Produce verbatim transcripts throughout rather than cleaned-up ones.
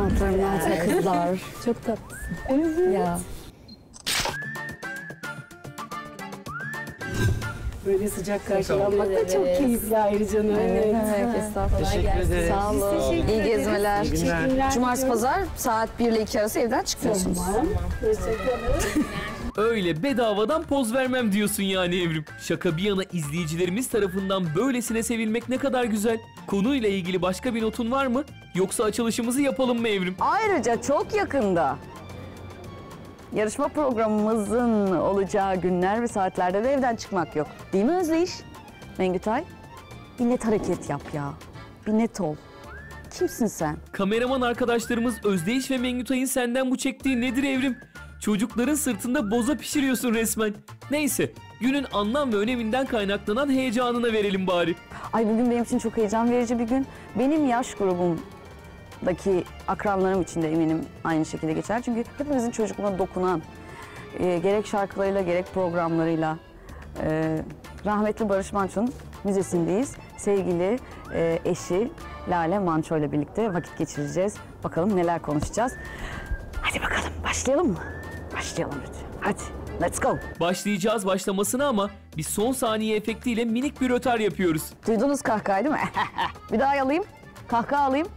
damatların altına kızlar. Çok tatlısın. Evet. Ya. Böyle sıcak karşılanmak da çok keyifli ayrıca. Evet. Evet. Estağfurullah. Teşekkür ederiz. Sağ olun. teşekkür İyi ederiz. gezmeler. İyi günler. Cumartesi pazar saat bir ile iki arası evden çıkıyorsunuz. Hoşçakalın. Öyle bedavadan poz vermem diyorsun yani Evrim. Şaka bir yana izleyicilerimiz tarafından böylesine sevilmek ne kadar güzel. Konuyla ilgili başka bir notun var mı? Yoksa açılışımızı yapalım mı Evrim? Ayrıca çok yakında yarışma programımızın olacağı günler ve saatlerde de evden çıkmak yok. Değil mi Özdeyiş? Mengütay? Bir net hareket yap ya. Bir net ol. Kimsin sen? Kameraman arkadaşlarımız Özdeyiş ve Mengütay'ın senden bu çektiği nedir Evrim? Çocukların sırtında boza pişiriyorsun resmen. Neyse, günün anlam ve öneminden kaynaklanan heyecanına verelim bari. Ay bugün benim için çok heyecan verici bir gün. Benim yaş grubumdaki akranlarım için de eminim aynı şekilde geçer. Çünkü hepimizin çocukluğuna dokunan, e, gerek şarkılarıyla gerek programlarıyla e, rahmetli Barış Manço'nun müzesindeyiz. Sevgili e, eşi Lale Manço ile birlikte vakit geçireceğiz. Bakalım neler konuşacağız. Hadi bakalım başlayalım mı? Başlayalım lütfen. Hadi let's go. Başlayacağız başlamasına ama bir son saniye efektiyle minik bir rötar yapıyoruz. Duydunuz kahkahayı değil mi? Bir daha alayım. Kahkaha alayım.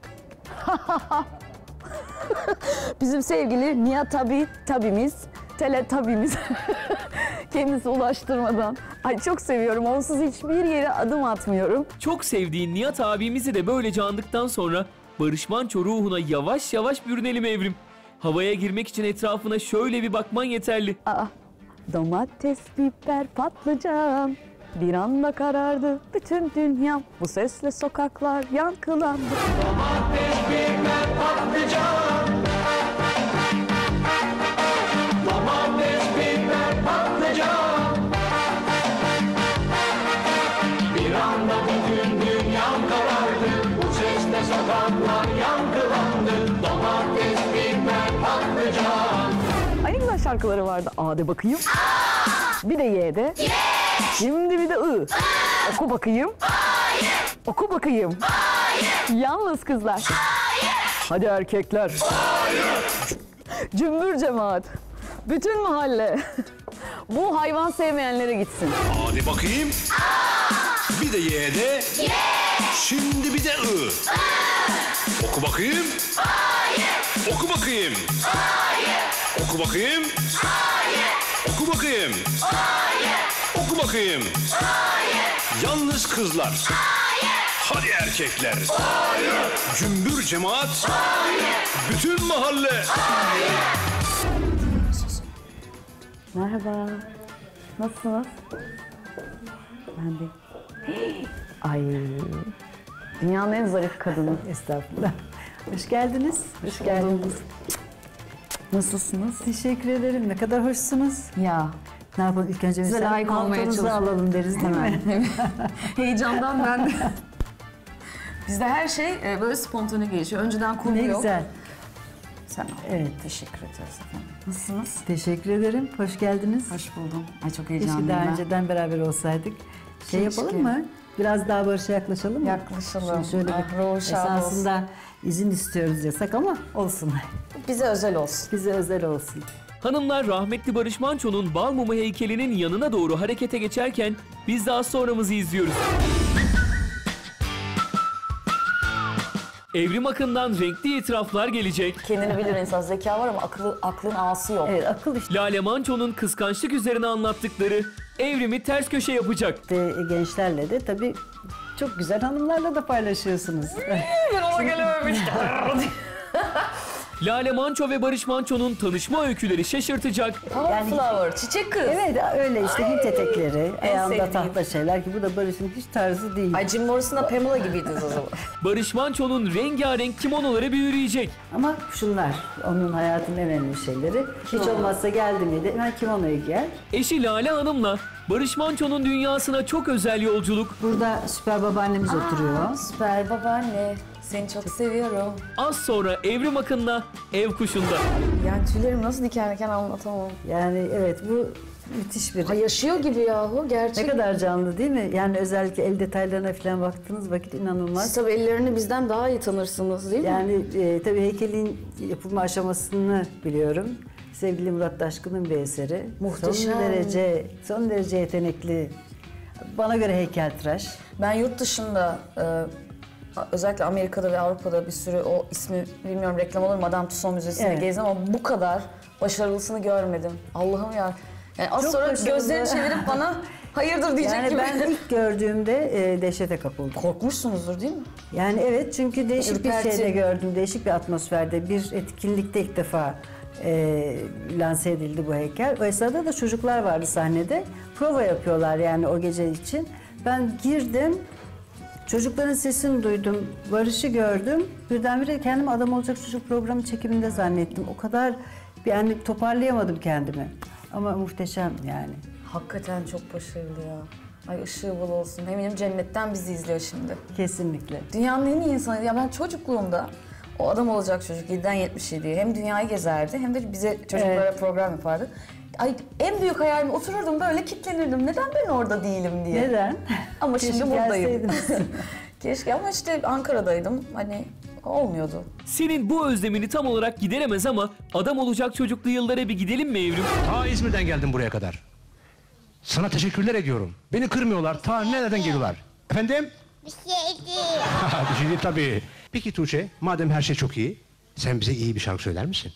Bizim sevgili Nihat Tabi tabimiz, Teletabimiz kendisi ulaştırmadan. Ay çok seviyorum. Onsuz hiçbir yere adım atmıyorum. Çok sevdiğin Nihat abimizi de böylece andıktan sonra Barış Manço ruhuna yavaş yavaş bürünelim Evrim. Havaya girmek için etrafına şöyle bir bakman yeterli. Aa, domates, biber, patlıcan. Bir anda karardı bütün dünya. Bu sesle sokaklar yankılandı. Domates, biber, patlıcan. Domates, biber, patlıcan. Bir anda bütün dünya karardı. Bu sesle sokaklar yankılandı. Domates, biber, patlıcan. Ay ne güzel şarkıları vardı. A de bakayım. Bir de Y de. Şimdi bir de I. Oku bakayım. Oku bakayım. Yalnız kızlar. Hadi erkekler. Cümbür cemaat. Bütün mahalle. Bu hayvan sevmeyenlere gitsin. Hadi bakayım. Bir de Y'de. Şimdi bir de I. Oku bakayım. Oku bakayım. Oku bakayım. Oku bakayım. Oku bakayım. Yalnız kızlar. Hadi erkekler. Cümbür cemaat. Bütün mahalle. Merhaba. Nasılsınız? Ben de. Ay. Dünyanın en zarif kadını. Estağfurullah. Hoş geldiniz. Hoş geldiniz. Nasılsınız? Teşekkür ederim. Ne kadar hoşsunuz. Ya. Ne yapalım ilk önce Size mesela layık olmaya paltonuzu çalışıyorum. alalım deriz değil mi? Heyecandan ben de. Bizde her şey e, böyle spontane gelişiyor. Önceden kurgu Ne yok. güzel. Sen al. Evet. Teşekkür ederiz efendim. Nasılsınız? Teşekkür ederim. Hoş geldiniz. Hoş buldum. Ay çok Keşke heyecanlıyım daha ben. önceden beraber olsaydık. Şey Keşke. yapalım mı? Biraz daha Barış'a yaklaşalım mı? Yaklaşalım. Şimdi şöyle Ah, bir ruhu şad olsun. esasında izin istiyoruz yasak ama olsun. Bize özel olsun. Bize özel olsun. Hanımlar rahmetli Barış Manço'nun bal mumu heykelinin yanına doğru harekete geçerken biz daha sonramızı izliyoruz. Evrim Akın'dan renkli itiraflar gelecek. Kendini bilir insan. Zeka var ama aklı, aklın ağası yok. Evet akıl işte. Lale Manço'nun kıskançlık üzerine anlattıkları Evrim'i ters köşe yapacak. İşte gençlerle de tabii çok güzel hanımlarla da paylaşıyorsunuz. Ben ona gelememiştim. Lale Manço ve Barış Manço'nun tanışma öyküleri şaşırtacak. Yani flower, çiçek kız. Evet öyle işte Hint etekleri, ayağında sevdiğim. tahta şeyler ki bu da Barış'ın hiç tarzı değil. Ay Jim Morrison'la Pamela gibiydiniz o zaman. Barış Manço'nun rengarenk kimonoları büyüleyecek. Ama şunlar onun hayatının en önemli şeyleri. Hiç olmazsa geldi miydi hemen kimonoyu giyer. Eşi Lale Hanım'la Barış Manço'nun dünyasına çok özel yolculuk. Burada süper babaannemiz oturuyor. Süper babaanne. Seni çok seviyorum. Az sonra Evrim Akın'la Ev Kuşu'nda. Yani tüylerim nasıl diken diken anlatamam. Yani evet bu müthiş bir... Ha, yaşıyor gibi yahu Ne gerçek. kadar canlı değil mi? Yani özellikle el detaylarına falan baktığınız vakit inanılmaz. Siz tabii ellerini bizden daha iyi tanırsınız değil mi? Yani e, tabii heykelin yapılma aşamasını biliyorum. Sevgili Murat Taşkın'ın bir eseri. Muhteşem. Son derece, son derece yetenekli. Bana göre heykeltıraş. Ben yurt dışında e, özellikle Amerika'da ve Avrupa'da bir sürü o ismi bilmiyorum reklam olur Madame Tussauds Müzesi'ne Evet. gezdim ama bu kadar başarılısını görmedim. Allah'ım ya. Yani az Çok sonra başarılı. gözlerini çevirip bana hayırdır diyecek Yani gibi. ben ilk gördüğümde e, dehşete kapıldım. Korkmuşsunuzdur değil mi? Yani evet, çünkü değişik Ürperti. bir şeyde gördüm, değişik bir atmosferde. Bir etkinlikte ilk defa e, lanse edildi bu heykel. O esnada da çocuklar vardı sahnede. Prova yapıyorlar yani o gece için. Ben girdim, çocukların sesini duydum, Barış'ı gördüm. Birdenbire kendimi Adam Olacak Çocuk programı çekiminde zannettim. O kadar yani toparlayamadım kendimi. Ama muhteşem yani. Hakikaten çok başarılı ya. Ay ışığı bol olsun. Eminim cennetten bizi izliyor şimdi. Kesinlikle. Dünyanın en iyi insanı. Ya ben çocukluğumda o Adam Olacak Çocuk yediden yetmiş yediye hem dünyayı gezerdi hem de bize çocuklara Evet. program yapardı. Ay en büyük hayalim otururdum böyle kilitlenirdim. Neden ben orada değilim diye. Neden? Ama Keşke şimdi buradayım. gelseydiniz. Keşke ama işte Ankara'daydım. Hani olmuyordu. Senin bu özlemini tam olarak gideremez ama Adam Olacak Çocuklu yıllara bir gidelim mi Evrim? Ta İzmir'den geldim buraya kadar. Sana teşekkürler ediyorum. Beni kırmıyorlar. Ta nereden geliyorlar? Efendim? Bir şey değil. Bir şey değil tabii. Peki Tuğçe, madem her şey çok iyi, sen bize iyi bir şarkı söyler misin?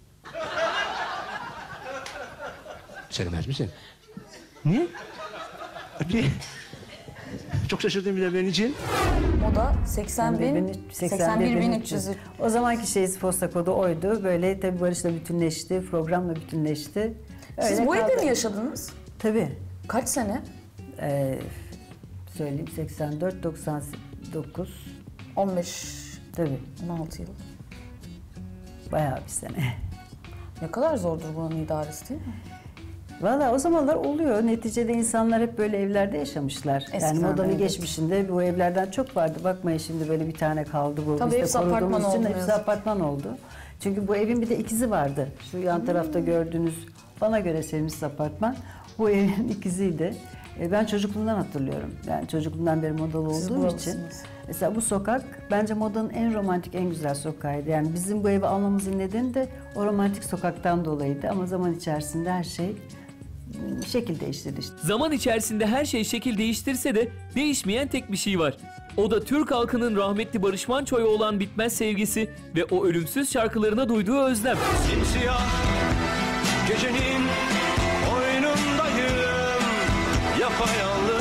Söylemez misin? Niye? Niye? Çok şaşırdım bir de benim için. Moda seksen bin, seksen bir bin üç yüz. O zamanki şeyiz, posta kodu oydu. Böyle tabii Barış'la bütünleşti, programla bütünleşti. Siz Öyle bu evde kaldı. mi yaşadınız? Tabii. Kaç sene? Ee, söyleyeyim seksen dört doksan dokuz. on beş, Tabii. on altı yıl. Bayağı bir sene. Ne kadar zordur buranın idaresi değil mi? Valla o zamanlar oluyor. Neticede insanlar hep böyle evlerde yaşamışlar. Eskiden, yani modanın evet. geçmişinde bu evlerden çok vardı. Bakmayın şimdi böyle bir tane kaldı bu. Tabii Biz de hepsi apartman koruduğumuz için oldu ne hepsi yazık ki. apartman oldu. Çünkü bu evin bir de ikizi vardı. Şu yan tarafta gördüğünüz bana göre sevimsiz apartman. Bu evin ikiziydi. E, Ben çocukluğumdan hatırlıyorum. Yani çocukluğumdan beri modalı Siz olduğum için. buralısınız. Mesela bu sokak bence modanın en romantik, en güzel sokağıydı. Yani bizim bu evi almamızın nedeni de o romantik sokaktan dolayıydı. Ama zaman içerisinde her şey şekil değiştirdi işte. Zaman içerisinde her şey şekil değiştirse de değişmeyen tek bir şey var. O da Türk halkının rahmetli Barış Manço'ya olan bitmez sevgisi ve o ölümsüz şarkılarına duyduğu özlem. Simsiyah gecenin oyunundayım, yapayalnız.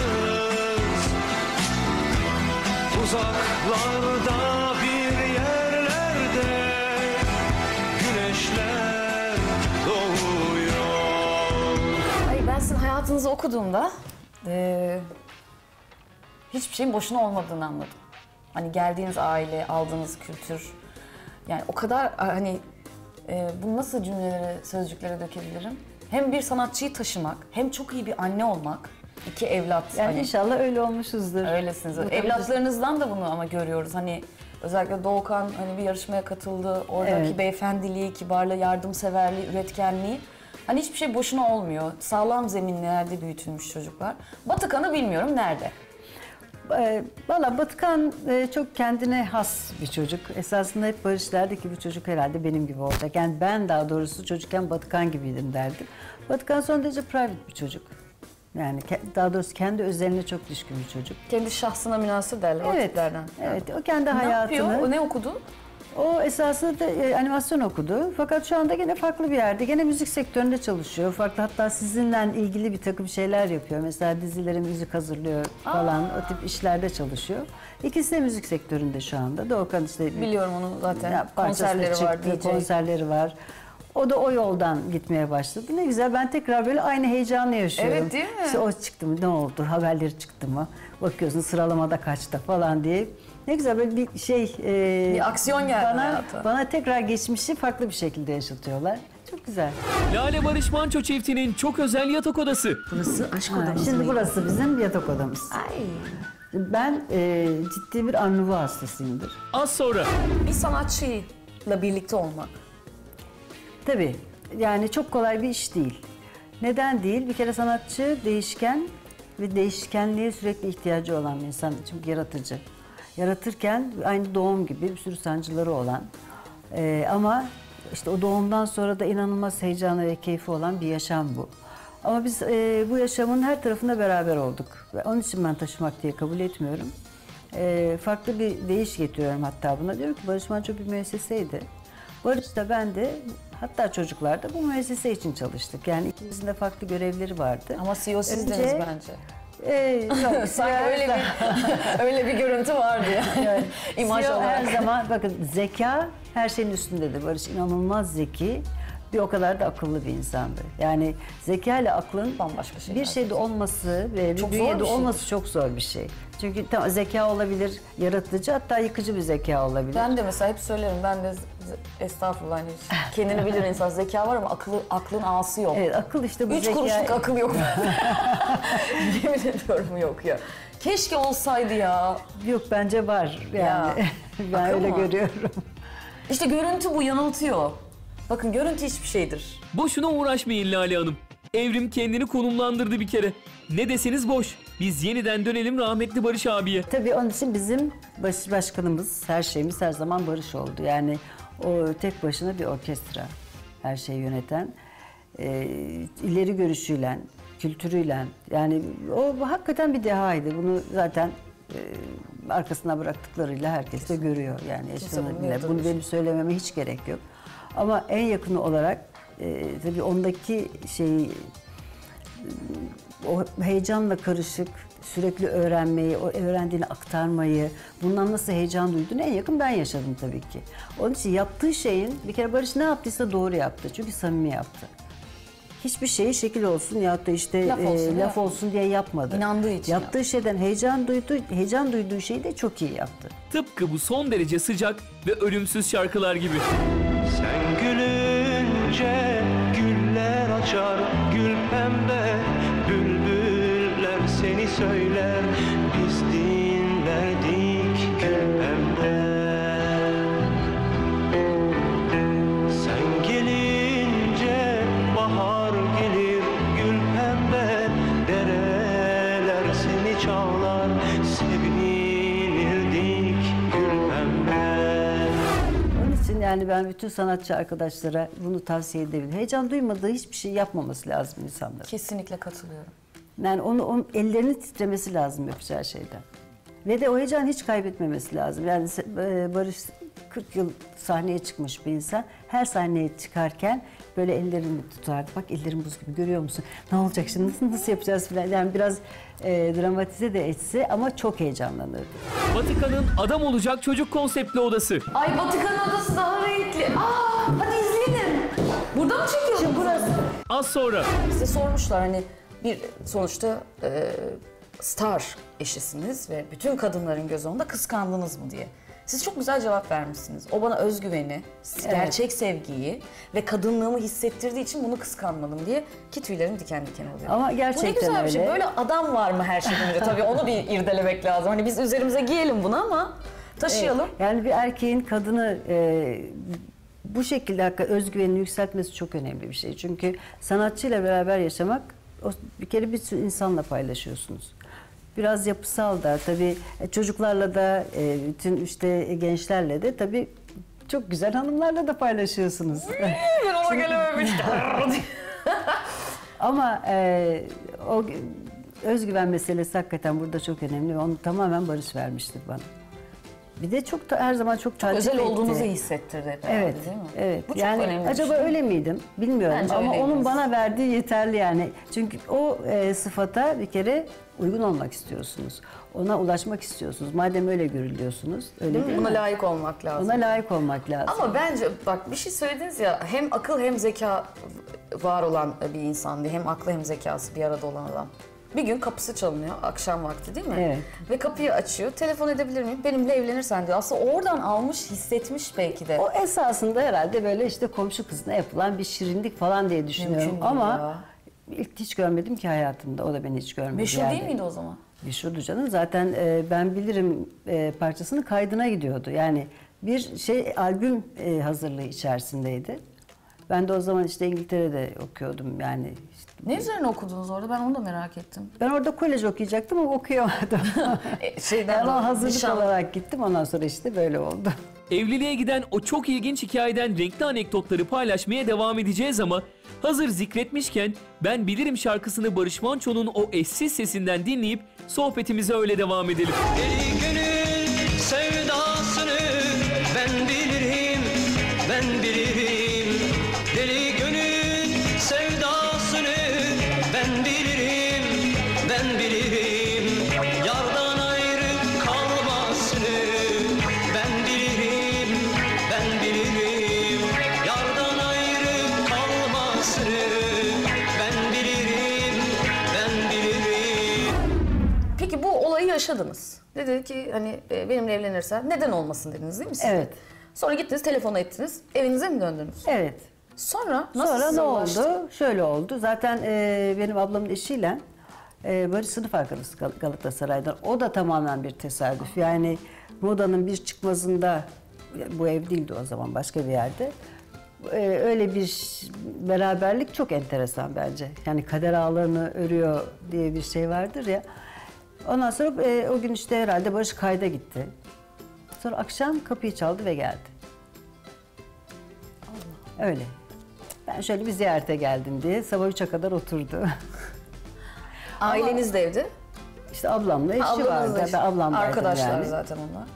Uzaklarda bir yerlerde güneşler doğuyor. Ay ben sizin hayatınızı okuduğumda eee, hiçbir şeyin boşuna olmadığını anladım. Hani geldiğiniz aile, aldığınız kültür, yani o kadar hani eee bunu nasıl cümlelere, sözcüklere dökebilirim? Hem bir sanatçıyı taşımak, hem çok iyi bir anne olmak, iki evlat. Yani hani, inşallah öyle olmuşuzdur. öylesiniz. Bu tabii Evlatlarınızdan da bunu ama görüyoruz. Hani özellikle Doğukan hani bir yarışmaya katıldı. Oradaki Evet. beyefendiliği, kibarlığı, yardımseverliği, üretkenliği. Hani hiçbir şey boşuna olmuyor. Sağlam zeminlerde büyütülmüş çocuklar. Batıkan'ı bilmiyorum nerede? Ee, Valla Batıkan e, çok kendine has bir çocuk. Esasında hep Barış derdi ki bu çocuk herhalde benim gibi olacak. Yani ben daha doğrusu çocukken Batıkan gibiydim derdi. Batıkan son derece private bir çocuk. Yani ke- daha doğrusu kendi özeline çok düşkün bir çocuk. Kendi şahsına münasır derler o Evet, tiplerden. evet. O kendi Ne hayatını... yapıyor? O ne okudu? O esasında e, animasyon okudu. Fakat şu anda gene farklı bir yerde. Gene müzik sektöründe çalışıyor. Farklı, hatta sizinle ilgili bir takım şeyler yapıyor. Mesela dizilere müzik hazırlıyor falan. O tip işlerde çalışıyor. İkisi de müzik sektöründe şu anda. Doğukan işte... Biliyorum onu zaten. Ya, parçasıyla Konserleri var, çıktı, D J. konserleri var. O da o yoldan gitmeye başladı. Ne güzel, ben tekrar böyle aynı heyecanla yaşıyorum. Evet, değil mi? İşte o çıktı mı, ne oldu, haberleri çıktı mı, bakıyorsun sıralamada kaçta falan diye. Ne güzel böyle bir şey... e, Bir aksiyon geldi bana, hayata. bana tekrar geçmişi farklı bir şekilde yaşatıyorlar. Çok güzel. Lale Barış Manço çiftinin çok özel yatak odası. Burası aşk Ha, odamız şimdi mıydı? burası bizim yatak odamız. Ay. Ben e, ciddi bir annuvu hastasıyımdır. Az sonra Bir sanatçıyla birlikte olmak. Tabii yani çok kolay bir iş değil. Neden değil? Bir kere sanatçı değişken ve değişkenliğe sürekli ihtiyacı olan bir insan. Çünkü yaratıcı. Yaratırken aynı doğum gibi bir sürü sancıları olan e, ama işte o doğumdan sonra da inanılmaz heyecanı ve keyfi olan bir yaşam bu. Ama biz e, bu yaşamın her tarafında beraber olduk. Ve onun için ben taşımak diye kabul etmiyorum. E, farklı bir deyiş getiriyorum hatta buna. Diyorum ki Barış Manço bir müesseseydi. Barış da ben de hatta çocuklar da bu müessese için çalıştık. Yani ikimizin de farklı görevleri vardı. Ama C E O sizdiniz Önce- bence. Ee, yok, Sanki öyle bir öyle bir görüntü vardı ya. yani, İmaj C E O olarak. her zaman bakın zeka her şeyin üstündedir. Barış inanılmaz zeki, bir o kadar da akıllı bir insandı. Yani zeka ile aklın Bambaşka şeyler bir şeyde olması ve bir Çok zor bünyede bir şeydir. olması çok zor bir şey. Çünkü tamam, zeka olabilir, yaratıcı, hatta yıkıcı bir zeka olabilir. Ben de mesela hep söylerim, ben de z- z- estağfurullah hani kendini bilir insan, zeka var ama aklı, aklın ağası yok. Evet, akıl işte bu Üç zeka. kuruşluk akıl yok. Yemin ediyorum yok ya. Keşke olsaydı ya. Yok bence var yani. Ya, ben akıl öyle mı? görüyorum. İşte görüntü bu, yanıltıyor. Bakın görüntü hiçbir şeydir. Boşuna uğraşmayın Lale Hanım. Evrim kendini konumlandırdı bir kere. Ne deseniz boş. Biz yeniden dönelim rahmetli Barış abiye. Tabii onun için bizim baş, başkanımız, her şeyimiz her zaman Barış oldu. Yani o tek başına bir orkestra, her şeyi yöneten, e, ileri görüşüyle, kültürüyle. Yani o hakikaten bir dehaydı. Bunu zaten e, arkasına bıraktıklarıyla herkes de görüyor. Yani yaşını bunu bile. tabii Bunu ki. benim söylememe hiç gerek yok. Ama en yakını olarak e, tabii ondaki şeyi, o heyecanla karışık, sürekli öğrenmeyi, o öğrendiğini aktarmayı, bundan nasıl heyecan duyduğunu en yakın ben yaşadım tabii ki. Onun için yaptığı şeyin, bir kere Barış ne yaptıysa doğru yaptı. Çünkü samimi yaptı. Hiçbir şeyi şekil olsun ya da işte Laf e, olsun diye laf olsun diye yapmadı. İnandığı için Yaptığı şeyden heyecan duydu, heyecan duyduğu şeyi de çok iyi yaptı. Tıpkı bu son derece sıcak ve ölümsüz şarkılar gibi. Sen gülünce güller açar, gül pembe bülbüller seni söyler, biz dinledik gül pembe. Sen gelince bahar gelir, gül pembe dereler seni çağlar, sevinirdik gül pembe. Onun için yani ben bütün sanatçı arkadaşlara bunu tavsiye edebilirim. Heyecan duymadığı hiçbir şey yapmaması lazım insanların. Kesinlikle katılıyorum. Yani onu, onun ellerinin titremesi lazım yapacağı şeyden. Ve de o heyecanı hiç kaybetmemesi lazım. Yani e, Barış kırk yıl sahneye çıkmış bir insan. Her sahneye çıkarken böyle ellerini tutardı. Bak ellerim buz gibi, görüyor musun? Ne olacak şimdi, nasıl, nasıl yapacağız falan. Yani biraz e, dramatize de etse ama çok heyecanlanırdı. Batıkan'ın adam olacak çocuk konseptli odası. Ay Batıkan odası daha renkli. Aa, hadi izleyelim. Burada mı çekiyorsun? Burası. Az sonra. Size sormuşlar hani bir sonuçta e, star eşisiniz ve bütün kadınların gözü onda, kıskandınız mı diye. Siz çok güzel cevap vermişsiniz. O bana özgüveni, gerçek sevgiyi ve kadınlığımı hissettirdiği için bunu kıskanmadım diye, ki tüylerim diken diken oluyor. Ama Bu ne gerçekten güzel bir şey. öyle. Böyle adam var mı her şeyden önce? Tabii onu bir irdelemek lazım. Hani biz üzerimize giyelim bunu ama taşıyalım. Yani bir erkeğin kadını e, bu şekilde hakikaten özgüvenini yükseltmesi çok önemli bir şey. Çünkü sanatçıyla beraber yaşamak, o, bir kere bir sürü insanla paylaşıyorsunuz. Biraz yapısal da tabii, e, çocuklarla da e, bütün işte gençlerle de tabii çok güzel hanımlarla da paylaşıyorsunuz. Ben ona gelememiştim. Ama e, o özgüven meselesi hakikaten burada çok önemli ve onu tamamen Barış vermiştir bana. Bir de çok da her zaman çok takip Özel etti. olduğunuzu hissettirdi hep herhalde, Evet, değil mi? evet. Bu çok yani önemli bir acaba şey. öyle miydim bilmiyorum Bence ama öyleydiniz. onun bana verdiği yeterli yani. Çünkü o e, sıfata bir kere uygun olmak istiyorsunuz. Ona ulaşmak istiyorsunuz. Madem öyle görülüyorsunuz, öyle değil, mi? Buna layık olmak lazım. Ona layık olmak lazım. Ama bence bak bir şey söylediniz ya, hem akıl hem zeka var olan bir insan diye, hem aklı hem zekası bir arada olan adam. Bir gün kapısı çalınıyor akşam vakti, değil mi? Evet. Ve kapıyı açıyor. Telefon edebilir miyim? Benimle evlenirsen diyor. Aslında oradan almış, hissetmiş belki de. O esasında herhalde böyle işte komşu kızına yapılan bir şirinlik falan diye düşünüyorum. Mümkün değil Ama ya. ilk hiç görmedim ki hayatımda. O da beni hiç görmedi. Meşhur yani. değil miydi o zaman? Meşhurdu canım. Zaten e, ben bilirim e, parçasının kaydına gidiyordu. Yani bir şey albüm e, hazırlığı içerisindeydi. Ben de o zaman işte İngiltere'de okuyordum. Yani işte Ne üzerine okudunuz orada? Ben onu da merak ettim. Ben orada kolej okuyacaktım ama okuyamadım. E, şeyden Ben dolayı, hazırlık nişan- olarak gittim, ondan sonra işte böyle oldu. Evliliğe giden o çok ilginç hikayeden renkli anekdotları paylaşmaya devam edeceğiz ama hazır zikretmişken Ben Bilirim şarkısını Barış Manço'nun o eşsiz sesinden dinleyip sohbetimize öyle devam edelim. Deli gönül sevdasını ben bilirim, ben bilirim. Deli gönül sevdasını ben bilirim, ben bilirim. Yardan ayrı kalmasını ben bilirim, ben bilirim. Yardan ayrı kalmasını ben bilirim, ben bilirim. Peki bu olayı yaşadınız. Dedi ki hani e, benimle evlenirsen neden olmasın dediniz değil mi siz? Evet. Sonra gittiniz telefon ettiniz. Evinize mi döndünüz? Evet. Sonra nasıl Sonra size ne ulaştı? oldu? Şöyle oldu. Zaten e, benim ablamın eşiyle e, Barış sınıf arkadaşı Gal- Galatasaray'dan. O da tamamen bir tesadüf. Yani modanın bir çıkmazında, bu ev değildi o zaman, başka bir yerde. E, öyle bir beraberlik çok enteresan bence. Yani kader ağlarını örüyor diye bir şey vardır ya. Ondan sonra e, o gün işte herhalde Barış kayda gitti. Sonra akşam kapıyı çaldı ve geldi. Öyle. Ben şöyle bir ziyarete geldim diye sabah üçe kadar oturdu. Aileniz de evde. İşte ablamla eşi Ablanız vardı. da Ben işte. ablamlaydım Arkadaşlar yani. zaten onlar.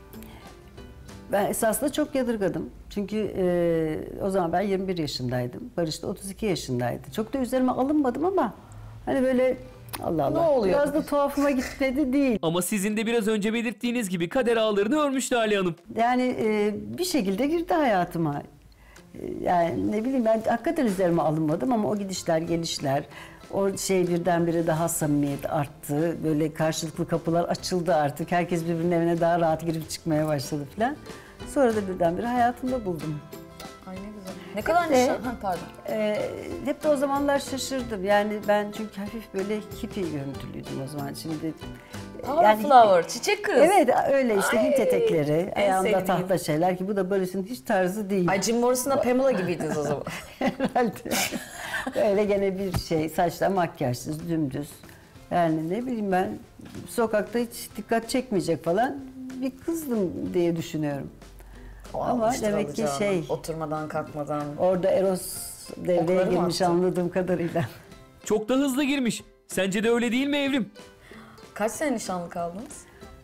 Ben esasında çok yadırgadım. Çünkü e, o zaman ben yirmi bir yaşındaydım. Barış da otuz iki yaşındaydı. Çok da üzerime alınmadım ama hani böyle Allah Allah. Ne oluyor? Biraz da tuhafıma gitmedi değil. Ama sizin de biraz önce belirttiğiniz gibi kader ağlarını örmüş Lale Hanım. Yani e, bir şekilde girdi hayatıma. E, Yani ne bileyim, ben hakikaten üzerime alınmadım ama o gidişler gelişler, o şey birdenbire daha samimiyet arttı. Böyle karşılıklı kapılar açıldı artık. Herkes birbirinin evine daha rahat girip çıkmaya başladı falan. Sonra da birdenbire hayatımda buldum. Ay ne güzel. Ne kadar de- nişan? Ha, pardon. E, hep de o zamanlar şaşırdım. Yani ben çünkü hafif böyle hippie görüntülüydüm o zaman. Şimdi Power flower, çiçek kız. Evet öyle işte, Ay, Hint etekleri, en ayağımda sevdiğim. tahta şeyler ki bu da Barış'ın hiç tarzı değil. Ay Jim Morrison'la Pamela gibiydiniz o zaman. Herhalde. Öyle gene bir şey, saçlar makyajsız, dümdüz. Yani ne bileyim, ben sokakta hiç dikkat çekmeyecek falan bir kızdım diye düşünüyorum. O Ama almıştır demek ki alacağını. şey, Oturmadan kalkmadan. orada Eros devreye Okları mı girmiş attı? anladığım kadarıyla. Çok da hızlı girmiş. Sence de öyle değil mi Evrim? Kaç sene nişanlı kaldınız?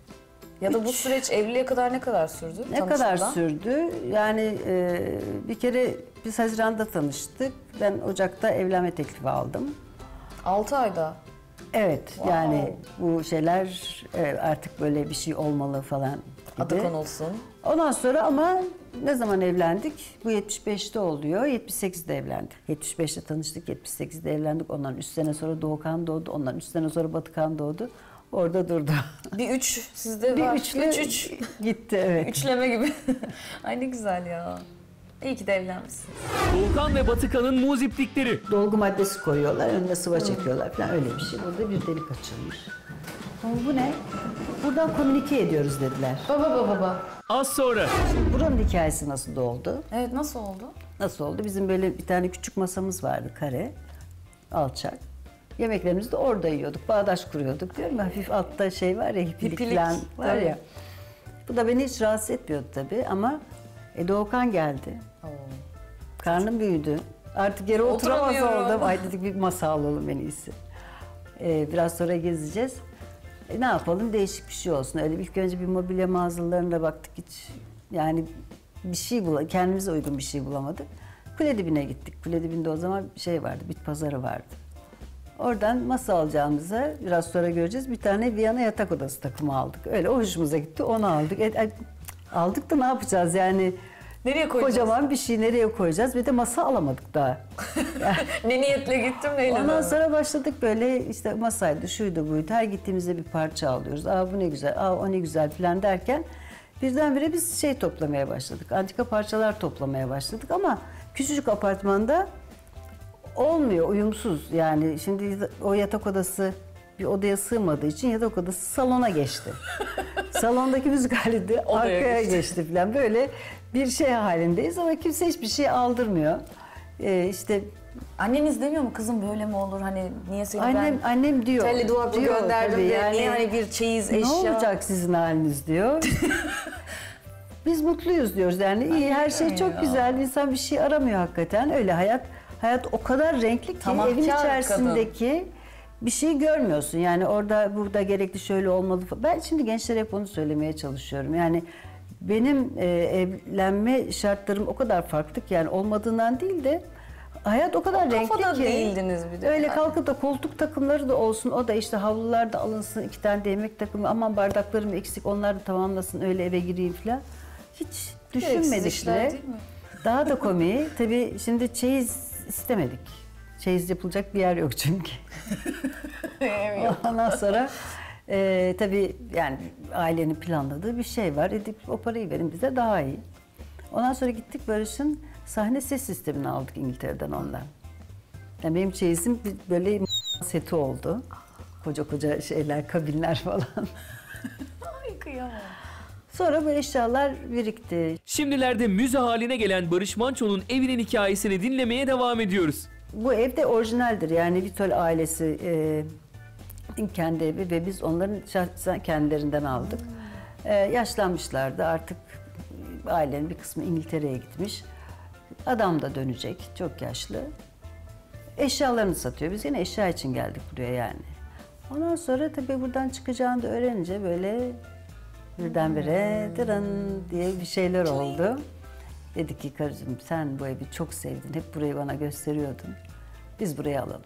Ya da bu süreç evliliğe kadar ne kadar sürdü? Ne kadar Tanışmadan? sürdü? Yani e, bir kere biz Haziran'da tanıştık. Ben Ocak'ta evlenme teklifi aldım. Altı ayda. Evet, Wow. yani bu şeyler e, artık böyle bir şey olmalı falan gibi. Adı konulsun. Ondan sonra ama ne zaman evlendik? Bu yetmiş beşte oluyor. yetmiş sekizde evlendik. yetmiş beşte tanıştık, yetmiş sekizde evlendik. Ondan üç sene sonra Doğukan doğdu. Ondan üç sene sonra Batıkan doğdu. Orada durdu. Bir üç sizde Bir var. üçlü Üç üç. gitti, evet. Üçleme gibi. Ay ne güzel ya. İyi ki de evlenmişsiniz. Doğukan ve Batıkan'ın muziplikleri. Dolgu maddesi koyuyorlar, önüne sıva çekiyorlar falan, öyle bir şey. Burada bir delik açılmış. Ama bu ne? Buradan komünike ediyoruz dediler. Baba baba baba. Az sonra. Buranın hikayesi nasıl oldu? Evet nasıl oldu? Nasıl oldu? Bizim böyle bir tane küçük masamız vardı, kare, alçak. Yemeklerimizi de orada yiyorduk, bağdaş kuruyorduk. Diyorum ya, hafif altta şey var ya, hippilik, Hippilik, falan var tabii. ya. Bu da beni hiç rahatsız etmiyordu tabii ama e, Doğukan geldi. Oo. Karnım büyüdü. Artık yere oturamaz Oturamıyorum. oldum. Ay dedik bir masa alalım en iyisi. Ee, biraz sonra gezeceğiz. E, ne yapalım? Değişik bir şey olsun. Öyle ilk önce bir mobilya mağazalarına baktık, hiç yani bir şey bul, kendimize uygun bir şey bulamadık. Kule dibine gittik. Kule dibinde o zaman bir şey vardı, bit pazarı vardı. Oradan masa alacağımıza, biraz sonra göreceğiz, bir tane Viyana yatak odası takımı aldık. Öyle o hoşumuza gitti, onu aldık. E, ay, aldık da ne yapacağız yani? Nereye koyacağız? Kocaman bir şey nereye koyacağız? Bir de masa alamadık daha. Ne niyetle gittim neyle? Ondan döndüm? sonra başladık böyle, işte masaydı, şuydu buydu. Her gittiğimizde bir parça alıyoruz. Aa bu ne güzel, aa o ne güzel falan derken birdenbire biz şey toplamaya başladık. Antika parçalar toplamaya başladık ama küçücük apartmanda olmuyor, uyumsuz. Yani şimdi o yatak odası bir odaya sığmadığı için yatak odası salona geçti. Salondaki müzik aleti arkaya geçti. geçti falan. Böyle bir şey halindeyiz ama kimse hiçbir şey aldırmıyor. Ee, işte Anneniz demiyor mu kızım böyle mi olur hani niye seni Annem ben annem diyor. telli duvaklı diyor, gönderdim tabii de yani, niye hani bir çeyiz eşya. ne olacak sizin haliniz diyor. Biz mutluyuz diyoruz yani iyi her şey çok ya. güzel. İnsan bir şey aramıyor hakikaten. Öyle hayat hayat o kadar renkli ki Tamahkar evin içerisindeki bir şey görmüyorsun. Yani orada burada gerekli şöyle olmalı falan. Ben şimdi gençlere hep onu söylemeye çalışıyorum. Yani benim e, evlenme şartlarım o kadar farklı ki yani olmadığından değil de hayat o kadar renkli Kafada ki. değildiniz bir de. Öyle yani. kalkıp da koltuk takımları da olsun. O da işte havlular da alınsın. iki tane de yemek takımı. Aman bardaklarım eksik. Onlar da tamamlasın. Öyle eve gireyim falan. Hiç düşünmedik işler bile. değil mi? Daha da komiği. Tabii şimdi çeyiz istemedik. Çeyiz yapılacak bir yer yok çünkü. Ondan sonra e, tabii yani ailenin planladığı bir şey var. Edip o parayı verin bize daha iyi. Ondan sonra gittik Barış'ın sahne ses sistemini aldık İngiltere'den ondan. Yani benim çeyizim bir böyle seti oldu. Koca koca şeyler, kabinler falan. Ay kıyamam. Sonra bu eşyalar birikti. Şimdilerde müze haline gelen Barış Manço'nun evinin hikayesini dinlemeye devam ediyoruz. Bu ev de orijinaldir. Yani Vitol ailesi e, kendi evi ve biz onların şahsen kendilerinden aldık. E, yaşlanmışlardı artık ailenin bir kısmı İngiltere'ye gitmiş. Adam da dönecek, çok yaşlı. Eşyalarını satıyor. Biz yine eşya için geldik buraya yani. Ondan sonra tabii buradan çıkacağını da öğrenince böyle birdenbire dırın diye bir şeyler oldu. Dedi ki karıcığım sen bu evi çok sevdin, hep burayı bana gösteriyordun. Biz burayı alalım.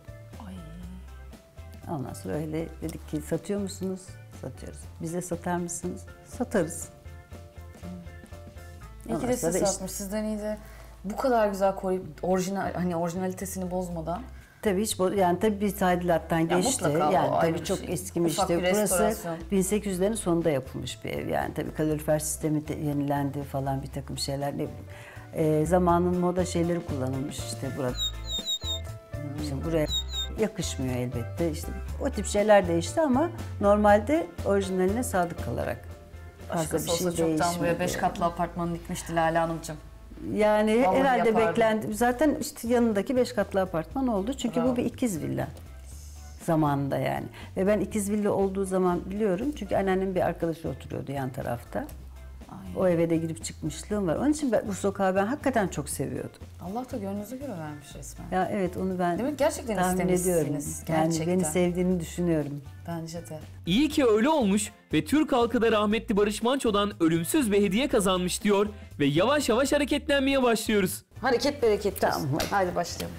Ondan sonra öyle dedik ki satıyor musunuz? Satıyoruz. Bize satar mısınız? Satarız. İyi ki Ondan de sonra siz işte- satmış. Sizden iyi de bu kadar güzel koruyup orijinal hani orijinalitesini bozmadan. Tabii hiç bo- yani tabii bir tadilattan geçti. mutlaka o Yani ayrı tabii bir çok şey. eskimişti. Ufak bir Burası restorasyon. bin sekiz yüzlerin sonunda yapılmış bir ev. Yani tabii kalorifer sistemi de yenilendi falan bir takım şeyler. Ne, e, zamanın moda şeyleri kullanılmış işte burada. Şimdi buraya yakışmıyor elbette. İşte o tip şeyler değişti ama normalde orijinaline sadık kalarak. Fazla Başkası bir şey olsa çoktan buraya değişmedi. beş katlı apartman dikmişti Lale Hanımcığım. Yani Vallahi herhalde yapardım. beklendi. Zaten işte yanındaki beş katlı apartman oldu. Çünkü Bravo. bu bir ikiz villa zamanında yani. Ve ben ikiz villa olduğu zaman biliyorum. Çünkü anneannem bir arkadaşı oturuyordu yan tarafta. O eve de girip çıkmışlığım var. Onun için ben, bu sokağı ben hakikaten çok seviyordum. Allah da gönlünüze göre vermiş resmen. Ya evet onu ben Demek gerçekten tahmin ediyorum. istemişsiniz. Yani Gerçekten. beni sevdiğini düşünüyorum. Bence de. İyi ki öyle olmuş ve Türk halkı da rahmetli Barış Manço'dan ölümsüz bir hediye kazanmış diyor ve yavaş yavaş hareketlenmeye başlıyoruz. Hareket bereket. Tamam, olsun. hadi. Hadi başlayalım.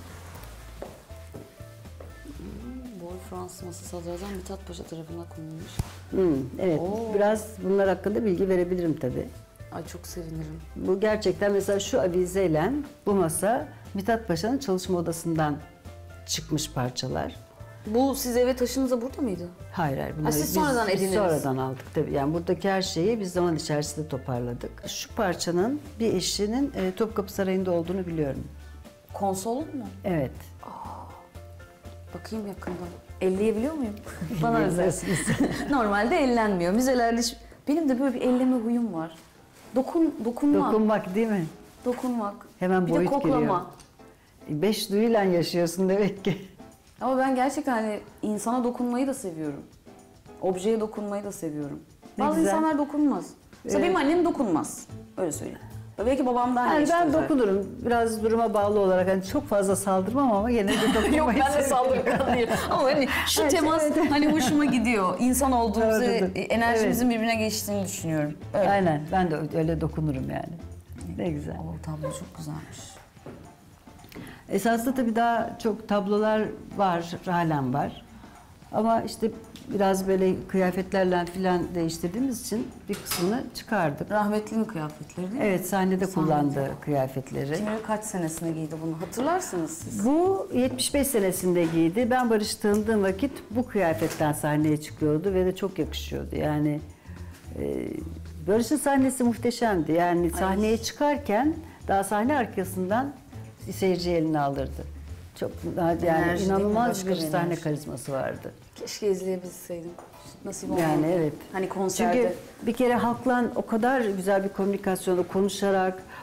Bol Fransız masası sadrazam Mithat Paşa tarafından konulmuş. Hmm, evet Oo. biraz bunlar hakkında bilgi verebilirim tabii. Ay çok sevinirim. Bu gerçekten mesela şu avizeyle bu masa Mithat Paşa'nın çalışma odasından çıkmış parçalar. Bu siz eve taşınınca burada mıydı? Hayır hayır. bunları siz sonradan biz edindiniz. sonradan aldık tabii. Yani buradaki her şeyi biz zaman içerisinde toparladık. Şu parçanın bir eşinin e, Topkapı Sarayı'nda olduğunu biliyorum. Konsolun mu? Evet. Bakayım yakından. Elleyebiliyor muyum? Bana özel. Biliyorsunuz. Normalde ellenmiyor. Müzelerde hiç- benim de böyle bir elleme huyum var. Dokun, dokunmak. Dokunmak değil mi? Dokunmak. Hemen bir de boyut koklama. giriyor. Beş duyuyla yaşıyorsun demek ki. Ama ben gerçekten hani insana dokunmayı da seviyorum. Objeye dokunmayı da seviyorum. Ne Bazı güzel. insanlar dokunmaz. Mesela Evet. benim annem dokunmaz. Öyle söyleyeyim. Belki babamdan Yani geçti ben özellikle. dokunurum. Biraz duruma bağlı olarak. Hani çok fazla saldırmam ama gene de dokunmayı Yok ben de seviyorum. saldırgan değilim. Ama hani şu Evet, temas evet. hani hoşuma gidiyor. İnsan olduğumuzu, Doğrudur. enerjimizin birbirine geçtiğini düşünüyorum. Öyle. Aynen. Ben de öyle dokunurum yani. Ne güzel. O tablo çok güzelmiş. Esasında tabii daha çok tablolar var, halen var. Ama işte biraz böyle kıyafetlerle falan değiştirdiğimiz için bir kısmını çıkardık. Rahmetlinin kıyafetleri değil mi? Evet, sahnede kullandığı kıyafetleri. Kim bilir kaç senesinde giydi bunu hatırlarsınız siz. Bu yetmiş beş senesinde giydi. Ben Barış tanıdığım vakit bu kıyafetten sahneye çıkıyordu ve de çok yakışıyordu. Yani e, Barış'ın sahnesi muhteşemdi. Yani sahneye çıkarken daha sahne arkasından seyirci eline alırdı. Çok yani Enerji değil mi? inanılmaz Başka bir bir sahne enerji. karizması vardı. Keşke izleyebilseydim. Nasip olmadı. Yani evet. Hani konserde. Çünkü bir kere halkla o kadar güzel bir komünikasyonda konuşarak,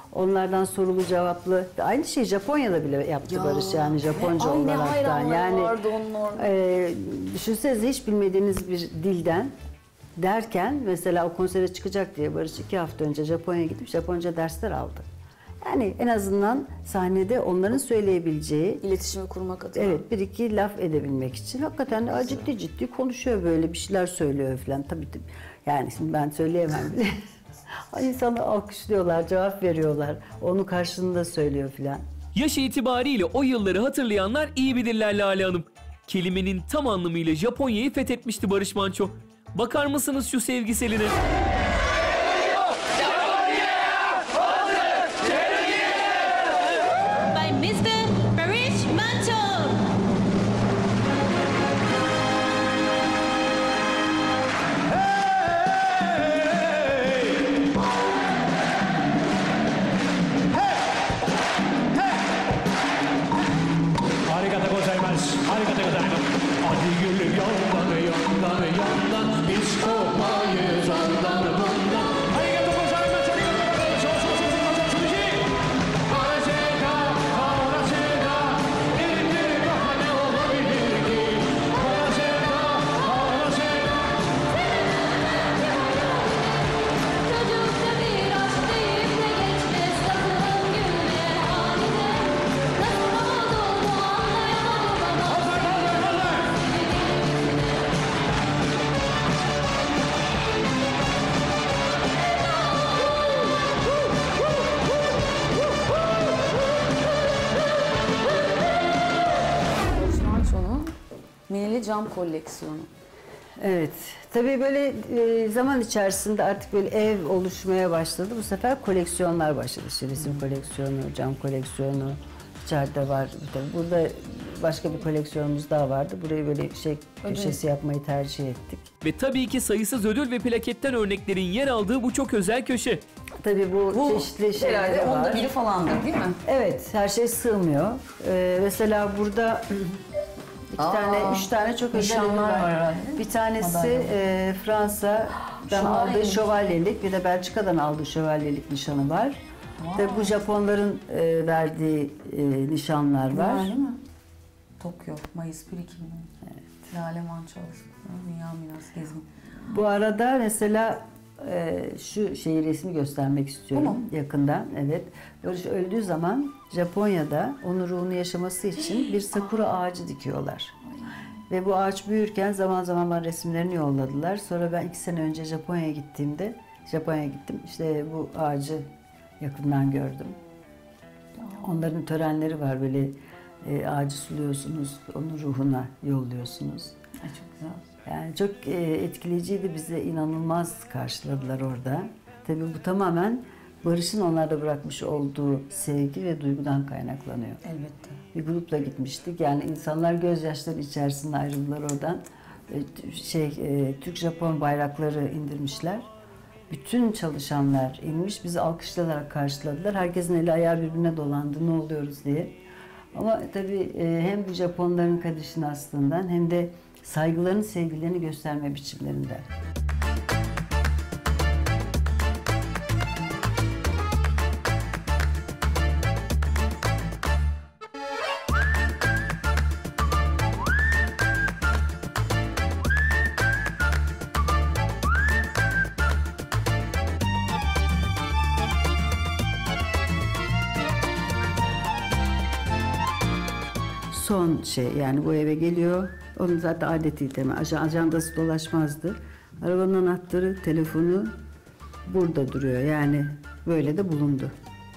Onlardan sorulu cevaplı. Aynı şeyi Japonya'da bile yaptı Ya, Barış yani Japonca ay ne olaraktan. hayranları Yani vardı onun orada. e, düşünsenize hiç bilmediğiniz bir dilden derken mesela o konsere çıkacak diye Barış iki hafta önce Japonya'ya gidip Japonca dersler aldı. Yani en azından sahnede onların söyleyebileceği İletişimi kurmak adına. evet bir iki laf edebilmek için hakikaten de ciddi ciddi konuşuyor böyle bir şeyler söylüyor falan tabii tabii. Yani şimdi ben söyleyemem bile. İnsanı alkışlıyorlar, cevap veriyorlar. Onun karşılığında söylüyor filan. Yaş itibariyle o yılları hatırlayanlar iyi bilirler Lale Hanım. Kelimenin tam anlamıyla Japonya'yı fethetmişti Barış Manço. Bakar mısınız şu sevgiseline? By mister Barış Manço. Arigato gozaimasu. Arigato gozaimasu. Hadi gülüm yandan yandan yandan biz kopmayız ondan bundan. Arigato gozaimasu. Arigato gozaimasu. Araseka, araseka. Bir bahane olabilir ki. Araseka, araseka. Çocukça bir aşk deyip de geçmez takılan günler haline. Nasıl olduğunu anlayamadım ama. Barış Manço'nun minili cam koleksiyonu. Evet. Tabii böyle e, zaman içerisinde artık böyle ev oluşmaya başladı. Bu sefer koleksiyonlar başladı. İşte resim koleksiyonu, cam koleksiyonu içeride var. Tabii burada başka bir koleksiyonumuz daha vardı. Burayı böyle şey köşesi yapmayı tercih ettik. Ve tabii ki sayısız ödül ve plaketten örneklerin yer aldığı bu çok özel köşe. Tabii bu, Bu çeşitli şeyler herhalde var. onda biri falandır değil mi? Evet, her şey sığmıyor. Ee, mesela burada iki Aa, tane, üç tane çok özel nişanlar ürün var herhalde. Bir tanesi Madalya. e, Fransa'dan aldığı Şövalyelik. şövalyelik, bir de Belçika'dan aldığı şövalyelik nişanı var. Tabii bu Japonların e, verdiği e, nişanlar var. Var değil mi? Tokyo, Mayıs bir iki bin on. Evet. Lale Manço, Dünya Mirası Gezgin. Bu arada mesela e, şu şeyi resmi göstermek istiyorum Tamam. yakından. Evet. Barış öldüğü zaman Japonya'da onun ruhunu yaşaması için bir sakura ağacı dikiyorlar. Ve bu ağaç büyürken zaman zaman bana resimlerini yolladılar. Sonra ben iki sene önce Japonya'ya gittiğimde, Japonya'ya gittim. İşte bu ağacı yakından gördüm. Onların törenleri var böyle e, ağacı suluyorsunuz, onun ruhuna yolluyorsunuz. Ay çok güzel. Yani çok e, etkileyiciydi, bize inanılmaz karşıladılar orada. Tabii bu tamamen Barış'ın onlarda bırakmış olduğu sevgi ve duygudan kaynaklanıyor. Elbette. Bir grupla gitmiştik, yani insanlar gözyaşları içerisinde ayrıldılar oradan. E, şey e, Türk-Japon bayrakları indirmişler. Bütün çalışanlar inmiş, bizi alkışlayarak karşıladılar. Herkesin eli ayağı birbirine dolandı, ne oluyoruz diye. Ama tabii e, hem bu Japonların kadir şinaslığından hem de saygılarını, sevgilerini gösterme biçimlerinden. Son şey, yani bu eve geliyor. Onun zaten adetiydi, değil mi? Aj- ajandası dolaşmazdı. Arabanın anahtarı, telefonu burada duruyor. Yani böyle de bulundu.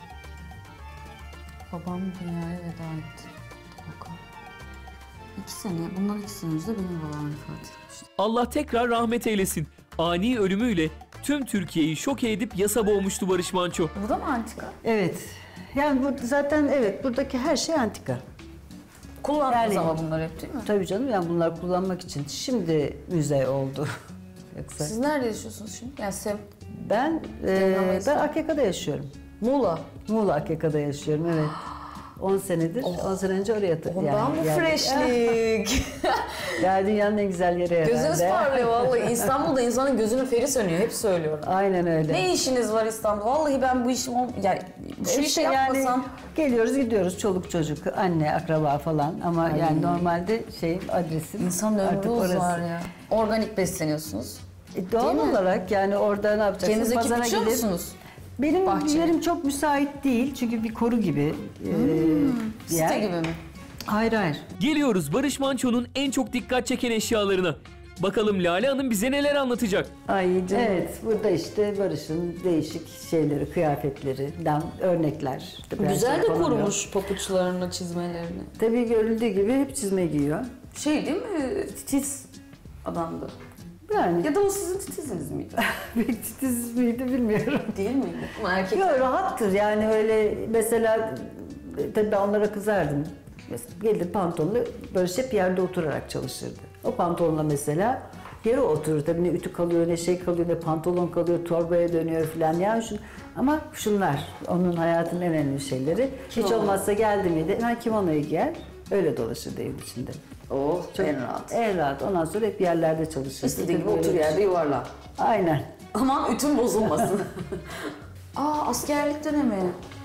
Babam dünyaya veda etti. Volkan. İki sene, bundan iki sene önce de benim babam vefat etmişti. Allah tekrar rahmet eylesin. Ani ölümüyle tüm Türkiye'yi şok edip yasa boğmuştu Barış Manço. Bu da mı antika? Evet. Yani bu zaten evet, buradaki her şey antika. Kullandınız Yani- ama bunları hep değil mi? Tabii canım, yani bunlar kullanmak için şimdi müze oldu. Yoksa Siz nerede yaşıyorsunuz şimdi? Yani Sem ben e, ben A K K'da yaşıyorum. Muğla. Muğla A K K'da yaşıyorum, evet. on senedir, on sene önce oraya taşındım. Ondan bu freshlik. Yani dünyanın en güzel yeri herhalde. Gözünüz parlıyor vallahi. İstanbul'da insanın gözünün feri sönüyor. Hep söylüyorum. Aynen öyle. Ne işiniz var İstanbul'da? Vallahi ben bu işim... Yani şu İşte işi yani yapmasam... geliyoruz gidiyoruz çoluk çocuk, anne, akraba falan ama yani normalde şey adresim İnsanın ömrü artık orası. uzar ya. Organik besleniyorsunuz. E, doğal Değil mi? olarak yani orada ne yapacaksın? Kendiniz ekip Pazara biçiyor gidip- musunuz? Benim Bahçe. yerim çok müsait değil çünkü bir koru gibi. e, bir yer. Site gibi mi? Hayır hayır. Geliyoruz Barış Manço'nun en çok dikkat çeken eşyalarına. Bakalım Lale Hanım bize neler anlatacak? Ay canım. Evet, burada işte Barış'ın değişik şeyleri, kıyafetlerinden örnekler. İşte Güzel prensler de falan korumuş papuçlarını, çizmelerini. yok. Tabii görüldüğü gibi hep çizme giyiyor. Şey değil mi? Titiz adamdı. Yani Ya da o sizin titiziniz miydi? pek titiz miydi bilmiyorum. Değil miydi? Ama erkek... Yok rahattır yani öyle mesela tabii ben onlara kızardım. Mesela gelir pantolonla Barış hep yerde oturarak çalışırdı. O pantolonla mesela yere oturur tabii ne ütü kalıyor ne şey kalıyor ne pantolon kalıyor torbaya dönüyor falan yani şu, ama şunlar onun hayatının en önemli şeyleri. Hiç Kimono. olmazsa geldi miydi hemen kimonoyu giyer öyle dolaşırdı evin içinde. Oh, Çok en rahat. En rahat. Ondan sonra hep yerlerde çalışırdı. İstediğin gibi Tabii otur öyle- yerde yuvarla. Aynen. Aman ütün bozulmasın. Aa, askerlik dönemi.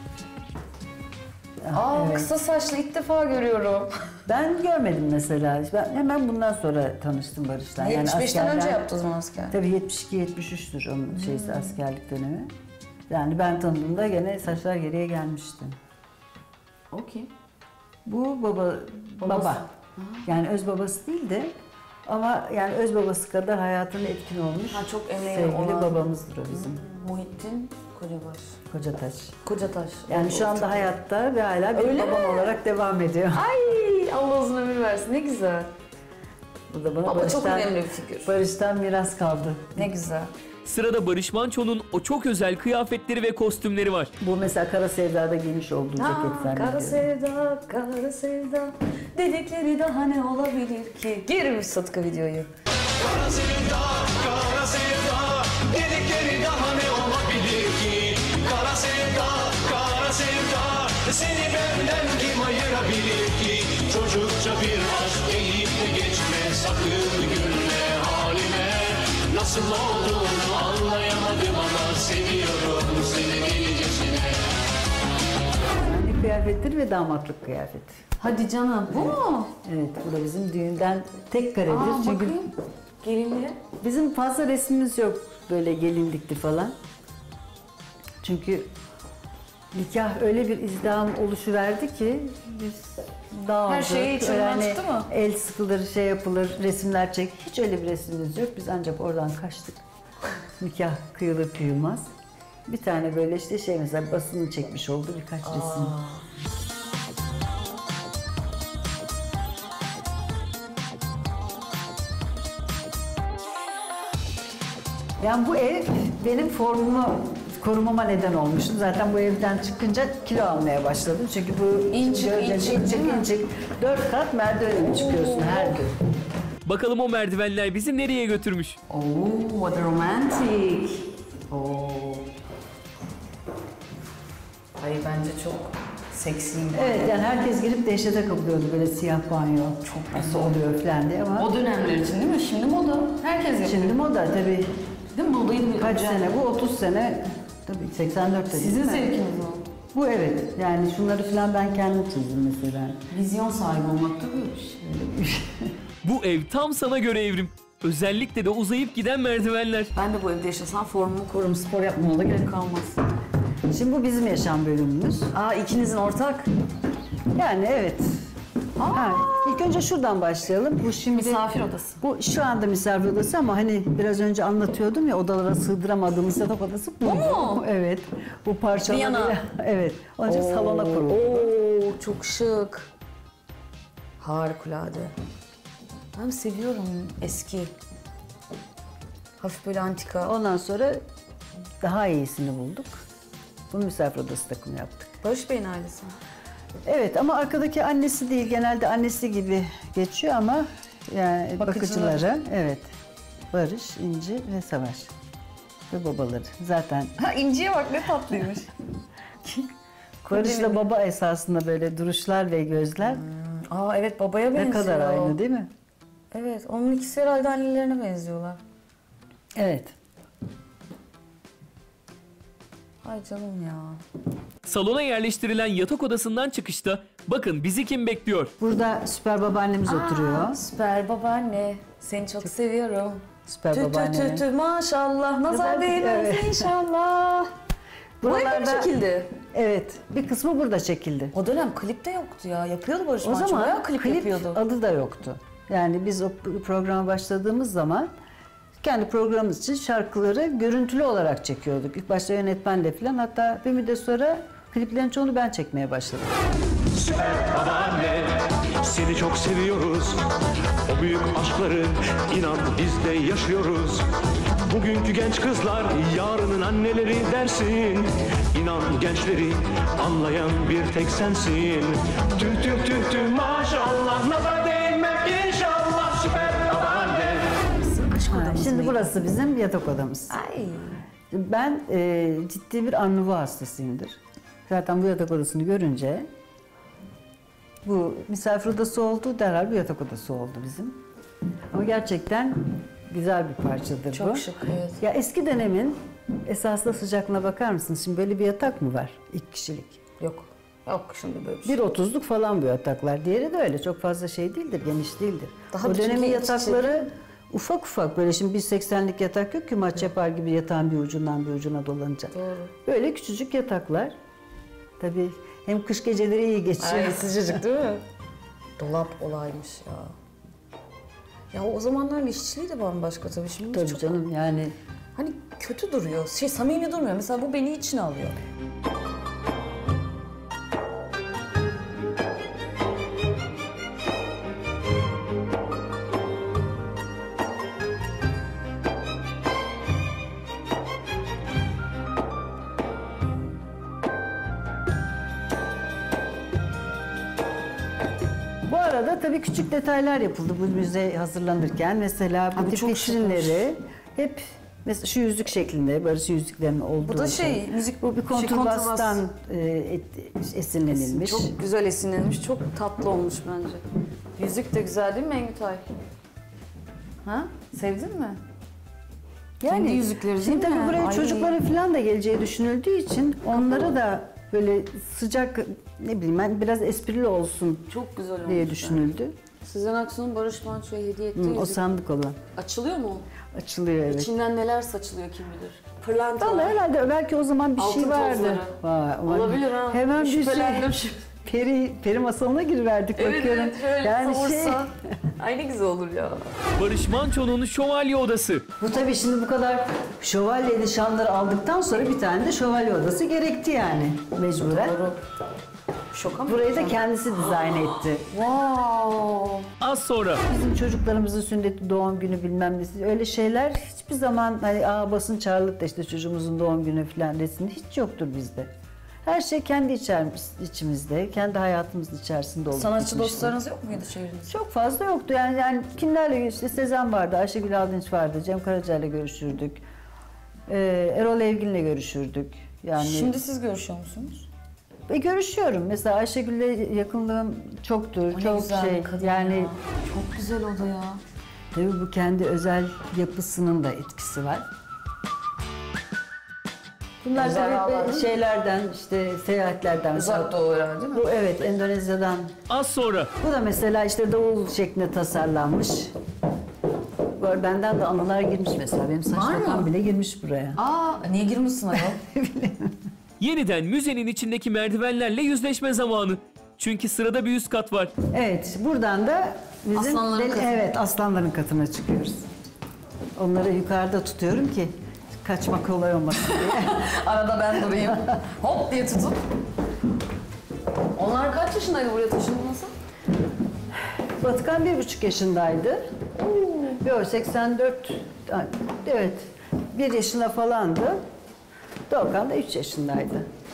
Aa, evet. kısa saçlı ilk defa görüyorum. Ben görmedim mesela. Ben hemen bundan sonra tanıştım Barış'la. Yani yetmiş beşten önce askerden- yaptı o zaman asker. Tabii yetmiş iki yetmiş üçtür onun Hmm. şeysi askerlik dönemi. Yani ben tanıdığımda gene saçlar geriye gelmişti. O kim? Bu baba Babası. baba. Yani öz babası değil de ama yani öz babası kadar hayatına etkin olmuş. Ha, çok emeği sevgili olan. babamızdır o bizim. Muhittin Kocabaş. Kocataş. Kocataş. Yani şu anda hayatta ve hala benim Öyle babam mi? olarak devam ediyor. Ay, Allah uzun ömür versin. Ne güzel. Bu da bana Baba çok Barış'tan- önemli bir figür. Barış'tan miras kaldı. Ne güzel. Sırada Barış Manço'nun o çok özel kıyafetleri ve kostümleri var. Bu mesela Kara Sevda'da giymiş olduğu ceket Aa, zannediyorum. kara sevda, kara sevda dedikleri daha ne olabilir ki? Girmiş Sıtkı videoyu. Kara sevda, kara sevda dedikleri daha ne olabilir ki? Kara sevda, kara sevda seni benden kim ayırabilir ki? Çocukça bir aşk deyip de geçme sakın gülme halime. Nasıl olduğunu anlayamadım ama seviyorum seni delicesine. Yani kıyafetleri ve damatlık kıyafeti. Hadi canım. Bu mu? Evet, bu da bizim düğünden tek karedir. Aa, Çünkü bakayım. Gelinliğe. bizim fazla resmimiz yok böyle gelinlikli falan. Çünkü nikah öyle bir izdiham oluşuverdi ki biz dağıldık. Her şey içinden çıktı mı? El sıkılır, şey yapılır, resimler çek. Hiç öyle bir resmimiz yok. Biz ancak oradan kaçtık. Nikah kıyılır kıyılmaz. Bir tane böyle işte şey mesela basını çekmiş oldu birkaç resim. Yani bu ev benim formumu korumama neden olmuştu. Zaten bu evden çıkınca kilo almaya başladım. Çünkü bu İncik, gördüğünüz incik, incik, değil mi? incik. Dört kat merdivene çıkıyorsun her gün. Bakalım o merdivenler bizi nereye götürmüş? Oh, what a romantic. Oh. Ay bence çok seksiyim. Evet yani herkes girip dehşete kapılıyordu böyle siyah banyo. Çok nasıl oluyor falan diye ama O dönemler için değil mi? Şimdi moda. Herkes yapıyor. şimdi moda tabii Değil mi? Modayı kaç sene bu otuz sene tabii seksen dörtte değil Sizin mi? zevkiniz mi? Bu evet yani şunları falan ben kendim çizdim mesela. Vizyon sahibi olmak da böyle bir şey. Bu ev tam sana göre Evrim. Özellikle de uzayıp giden merdivenler. Ben de bu evde yaşasam formumu korurum. Spor yapmama da gerek kalmaz. Şimdi bu bizim yaşam bölümümüz. Aa, ikinizin ortak. Yani evet. Ha, ilk önce şuradan başlayalım. Bu şimdi Misafir odası. Bu şu anda misafir odası ama hani biraz önce anlatıyordum ya odalara sığdıramadığımız yatak odası bu. mu? Evet. Bu parçaları. Viyana. Evet. Onun için salona kuruldu. Oo, çok şık. Harikulade. Ben seviyorum eski. Hafif böyle antika. Ondan sonra daha iyisini bulduk. Bunu misafir odası takımı yaptık. Barış Bey'in ailesi. Evet ama arkadaki annesi değil. Genelde annesi gibi geçiyor ama yani Bakıcıları. bakıcıları. Evet. Barış, İnci ve Savaş. Ve babaları. Zaten Ha, İnci'ye bak ne tatlıymış. Barış'la baba esasında böyle duruşlar ve gözler Aa evet, babaya benziyor. ne kadar aynı değil mi? Evet, onun ikisi herhalde annelerine benziyorlar. Evet. Ay canım ya. Salona yerleştirilen yatak odasından çıkışta bakın bizi kim bekliyor? Burada süper babaannemiz oturuyor. Süper babaanne. Seni çok, seviyorum. Süper Tü tü babaanne. tü tü maşallah. Nazar Nazar- değmez evet. inşallah. Bu evde mi çekildi? Evet. Bir kısmı burada çekildi. O dönem klipte yoktu ya. Yapıyordu Barış O Manço. zaman Bayağı klip, klip yapıyordu. adı da yoktu. Yani biz o programa başladığımız zaman kendi programımız için şarkıları görüntülü olarak çekiyorduk. İlk başta yönetmenle falan, hatta bir müddet sonra kliplerin çoğunu ben çekmeye başladım. Süper babaanne, seni çok seviyoruz. O büyük aşkları inan biz de yaşıyoruz. Bugünkü genç kızlar yarının anneleri dersin. İnan gençleri anlayan bir tek sensin. Tüh tüh tüh tüh maşallah, nazar değmem inşallah. Süper babaanne. Ha, şimdi burası bizim yatak odamız. Ay. Ben e, ciddi bir annuvu hastasıyımdır. Zaten bu yatak odasını görünce bu misafir odası oldu, derhal bir yatak odası oldu bizim. Ama gerçekten güzel bir parçadır bu. Çok şık, evet. Ya eski dönemin esaslı sıcaklığına bakar mısınız? Şimdi böyle bir yatak mı var? İlk kişilik. Yok. Yok şimdi böyle bir şey. Bir otuzluk falan bu yataklar. Diğeri de öyle. Çok fazla şey değildir, geniş değildir. Daha o bütün dönemin genç yatakları ufak ufak, böyle şimdi bir seksenlik yatak yok ki maç yapar gibi yatağın bir ucundan bir ucuna dolanacak. Doğru. Böyle küçücük yataklar. Tabii hem kış geceleri iyi geçiyor. Ay sıcacık değil mi? Dolap olaymış ya. Ya o zamanların işçiliği de bambaşka tabii. Şimdi Tabii çok canım, yani hani kötü duruyor. Şey samimi durmuyor. Mesela bu beni içine alıyor. bu arada tabii küçük detaylar yapıldı bu müze hazırlanırken. Mesela bu Abi tip çok vitrinleri hep mesela şu yüzük şeklinde, barış yüzüklerinin olduğu. Bu da şey, müzik- bu bir şey, kontrbastan e, et- esinlenilmiş. Çok güzel esinlenmiş. Çok tatlı olmuş bence. Yüzük de güzel değil mi Engütay? Ha? Sevdin mi? Kendi yüzükleri şimdi değil mi? tabii buraya Ay. çocukların falan da geleceği düşünüldüğü için onlara da böyle sıcak, ne bileyim ben, biraz esprili olsun Çok güzel olmuş. diye bence. düşünüldü. Sezen Aksu'nun Barış Manço'ya hediye ettiği Hı, o yüzük. sandık olan. Açılıyor mu? Açılıyor, evet. İçinden neler saçılıyor kim bilir. Vallahi Pırlantalar. herhalde belki o zaman bir Altın şey vardı. tozları. Vay, vay. Olabilir ha. Hemen bir şey. Şüphelendim şimdi. Peri, peri masalına giriverdik Evet bakıyorum. evet şöyle yani şey, savursa. Ay ne güzel olur ya. Barış Manço'nun şövalye odası. bu tabii şimdi bu kadar şövalye nişanları aldıktan sonra bir tane de şövalye odası gerekti yani mecburen. Doğru. Şoka mı? Burayı da kendisi dizayn etti. Wow. Az sonra Bizim çocuklarımızın sünneti, doğum günü bilmem nesi, öyle şeyler hiçbir zaman hani aa basın çağrılıp da işte çocuğumuzun doğum günü falan resimde hiç yoktur bizde. Her şey kendi içer, içimizde, kendi hayatımızın içerisinde olup Sanatçı bitmişti. dostlarınız yok muydu çevrenizde? Çok fazla yoktu yani, yani kimlerle, işte Sezen vardı, Ayşegül Aldınç vardı, Cem Karaca ile görüşürdük. Ee, Erol Evgin'le görüşürdük. Yani Şimdi siz görüşüyor musunuz? ve görüşüyorum. Mesela Ayşegül'le yakınlığım çoktur. O ne çok güzel şey. bir kadın Yani ya. Çok güzel o da ya. tabii bu kendi özel yapısının da etkisi var. Bunlar Güzel tabii havalar. bir şeylerden, işte seyahatlerden. Uzak Doğu herhalde değil mi? Bu evet, Endonezya'dan. az sonra Bu da mesela işte davul şeklinde tasarlanmış. Bu arada benden de anılar girmiş mesela. Benim saç Var mı? takam bile girmiş buraya. Aa niye girmişsin ayol? yeniden müzenin içindeki merdivenlerle yüzleşme zamanı. Çünkü sırada bir üst kat var. Evet, buradan da bizim Aslanların del- katına. evet, aslanların katına çıkıyoruz. Onları yukarıda tutuyorum ki kaçmak kolay olmasın diye. Arada ben durayım. Hop diye tutup. Onlar kaç yaşındaydı buraya taşındığınızda? Batıkan bir buçuk yaşındaydı. Yok, seksen dört, evet, bir yaşında falandı. Doğukan da üç yaşındaydı.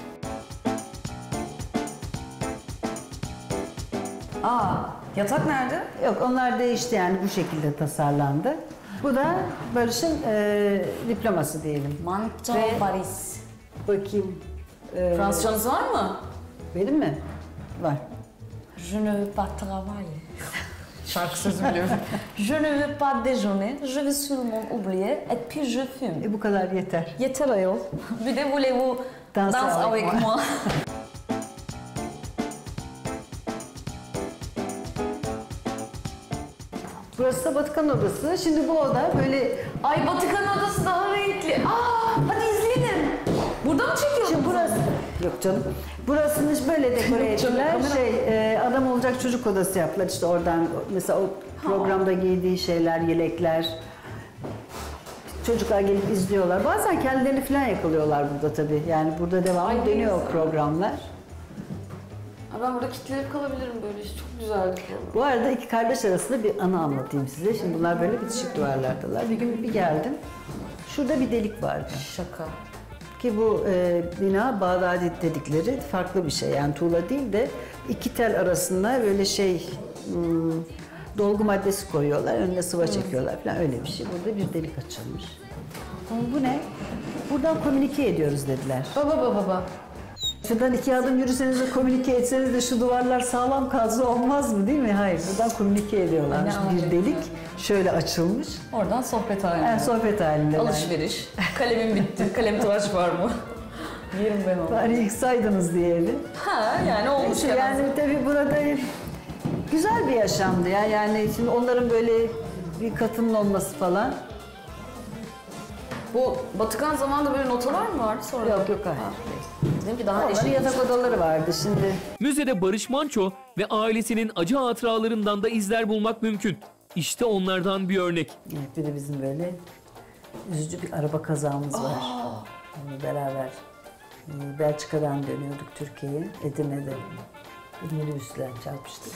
Aa yatak nerede? Yok, onlar değişti yani, bu şekilde tasarlandı. Bu da Barış'ın e, diploması diyelim. Manto Ve- Paris. Bakayım. E, Fransızcanız var mı? Benim mi? Var. Je ne veux pas travailler. Şarkı sözü biliyorum. Je ne veux pas déjeuner, je vais seulement oublier et puis je fume. E, bu kadar yeter. Yeter ayol. Bir de voulez-vous Danser danser avec avec moi? Burası da Batıkan Odası. Şimdi bu oda böyle... Ay Batıkan odası daha renkli. Aa, hadi izleyelim. Burada mı çekiyorsun? Şimdi burası... Yok canım. Burasını böyle dekore Yok canım, ettiler. kamera- Şey, e, adam olacak çocuk odası yaptılar. İşte oradan mesela o programda giydiği şeyler, yelekler. Çocuklar gelip izliyorlar. Bazen kendilerini falan yakalıyorlar burada tabii. Yani burada devamlı Ay, dönüyor güzel. programlar. Aa, ben burada kilitlenip kalabilirim böyle. Çok güzel. Bu arada iki kardeş arasında bir anı anlatayım size. Şimdi bunlar böyle bitişik duvarlardalar. Bir gün bir geldim. Şurada bir delik vardı. Şaka. Ki bu e, bina Bağdadi dedikleri farklı bir şey. Yani tuğla değil de iki tel arasında böyle şey hmm, dolgu maddesi koyuyorlar. Önüne sıva çekiyorlar falan öyle bir şey. Burada bir delik açılmış. Ama bu ne? Buradan komünike ediyoruz dediler. Baba baba baba. Şuradan iki adım yürüseniz de komünike etseniz de şu duvarlar sağlam kalsa olmaz mı değil mi? Hayır. Buradan komünike ediyorlarmış. Ay, ne Bir delik şöyle açılmış. Oradan sohbet halinde. Yani sohbet halinde. Alışveriş. Kalemim bitti. Kalem tıraş var mı? Yerim ben onu. Bari yıksaydınız diyelim. Ha yani olmuş İşte yani tabii burada güzel bir yaşamdı ya. Yani şimdi onların böyle bir katının olması falan. Bu Batıkan zamanında böyle notalar mı vardı sonra? Yok yok hayır. Dedim ki daha Onların eşit. yatak odaları vardı şimdi. Müzede Barış Manço ve ailesinin acı hatıralarından da izler bulmak mümkün. İşte onlardan bir örnek. Evet, bir de bizim böyle üzücü bir araba kazamız var. Onunla beraber e, Belçika'dan dönüyorduk Türkiye'ye. Edirne'de bir minibüsle çarpıştık.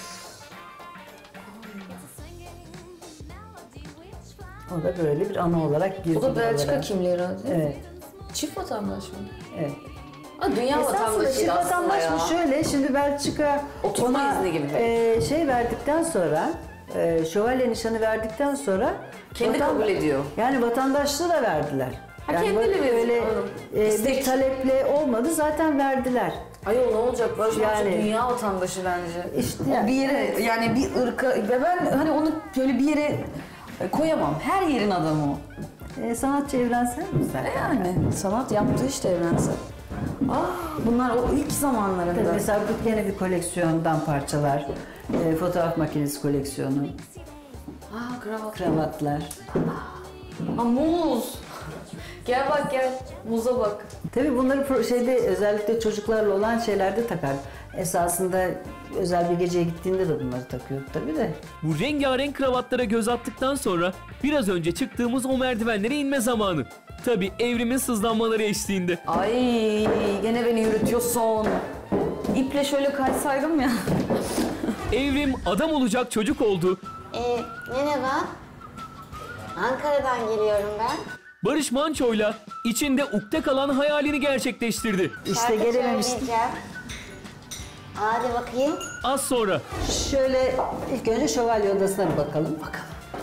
O da böyle bir ana olarak girdi. O da Belçika buralara. kimliği herhalde. Evet, Çift vatandaş mı? evet. Ha, dünya Esasında vatandaşıydı çift aslında vatandaş ya. mı şöyle, şimdi Belçika Oturma ona izni gibi. e, şey verdikten sonra, e, şövalye nişanı verdikten sonra Kendi kabul ediyor. Yani vatandaşlığı da verdiler. Ha, yani kendileri böyle, veriyor, böyle anladım. e, bir İstek. taleple olmadı, zaten verdiler. Ayol ne olacak? Barış Manço Yani- dünya vatandaşı bence. İşte O yani, bir yere evet. yani bir ırka ve ben hani onu böyle bir yere koyamam. Her yerin adamı o. E, sanatçı evrensel mi zaten? Yani sanat yaptığı işte evrensel. Ah bunlar o ilk zamanlarında. Mesela bu gene bir koleksiyondan parçalar. E, fotoğraf makinesi koleksiyonu, Ah kravat. kravatlar. Ha muz. Gel bak gel. Muza bak. Tabii bunları pro- şeyde özellikle çocuklarla olan şeylerde takar. Esasında özel bir geceye gittiğinde de bunları takıyorduk tabii de. Bu rengarenk kravatlara göz attıktan sonra biraz önce çıktığımız o merdivenlere inme zamanı. Tabii evrimin sızlanmaları eşliğinde. Ay gene beni yürütüyorsun. İple şöyle kaysaydım ya. Evrim adam olacak çocuk oldu. Ee, merhaba. Ankara'dan geliyorum ben. Barış Manço'yla içinde ukde kalan hayalini gerçekleştirdi. İşte Şarkı gelememiştik. söyleyeceğim. Hadi bakayım. Az sonra Şöyle ilk önce şövalye odasına bir bakalım. Bakalım.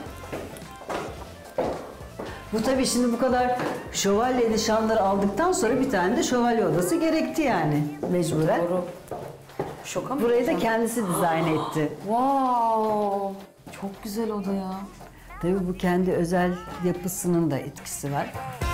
Bu tabii şimdi bu kadar şövalye nişanları aldıktan sonra bir tane de şövalye odası gerekti yani mecburen. Doğru. Şoka mı? Burayı da kendisi dizayn etti. Wow. Çok güzel oda ya. Tabii bu kendi özel yapısının da etkisi var.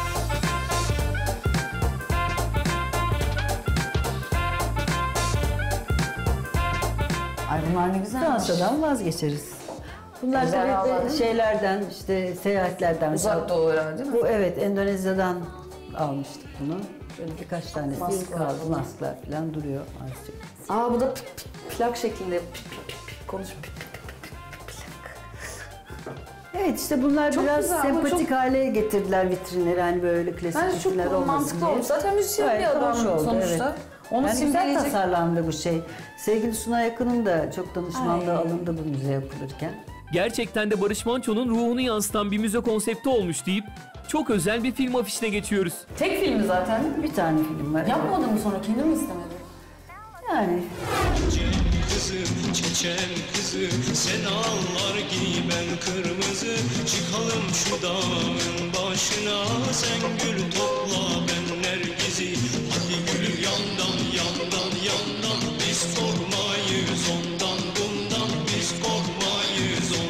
Ay bunlar ne güzelmiş. Fransa'dan vazgeçeriz. Bunlar Güzel tabii havalar, de değil mi? şeylerden, işte seyahatlerden. Uzak Doğu herhalde değil mi? Bu evet, Endonezya'dan almıştık bunu. Böyle birkaç tanesi Mask var, kaldı, bunlar. masklar falan duruyor azıcık. Aa bu da p- p- plak şeklinde. P- p- p- p- Konuş. p- p- p- plak. Evet işte bunlar Çok biraz güzel, bu sempatik çok- hale getirdiler vitrinleri, hani böyle klasik Bence çok vitrinler olmasın mantıklı diye. olmuş. Zaten müzisyen bir Gayet adam hoş oldu, sonuçta. evet. Onu Yani güzel simgeleyecek. tasarlandı bu şey. Sevgili Sunay Akın'ın da çok danışmanlığı Ay. alındı bu müze yapılırken. gerçekten de Barış Manço'nun ruhunu yansıtan bir müze konsepti olmuş deyip çok özel bir film afişine geçiyoruz. Tek filmi zaten. Bir tane film var. Yapmadın mı sonra? Kendin mi istemedin? Yani Kızı, çeçen kızı, sen ağlar giy ben kırmızı. Çıkalım şu dağın başına, sen gül topla ben nergizi. Hadi gül yandan yandan yandan, biz korkmayız ondan bundan, biz korkmayız